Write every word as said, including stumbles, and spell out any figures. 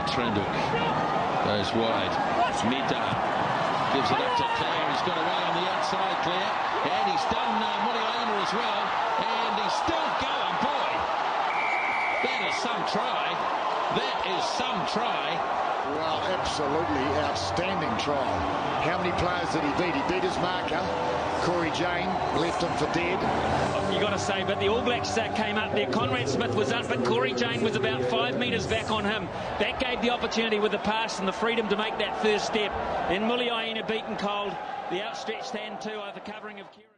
Trenduk goes wide. Mida gives it up to Clare. He's got away on the outside, Clare. And he's done uh, Muliaina as well. And he's still going. Boy, that is some try. That is some try. Well, absolutely outstanding try. How many players did he beat? He beat his marker, Corey Jane, left him for dead. You got to say, but the All Blacks uh, came up there. Conrad Smith was up, but Corey Jane was about five metres back on him. That gave the opportunity with the pass and the freedom to make that first step. And Muliaina beaten cold. The outstretched hand too over covering of Kieran.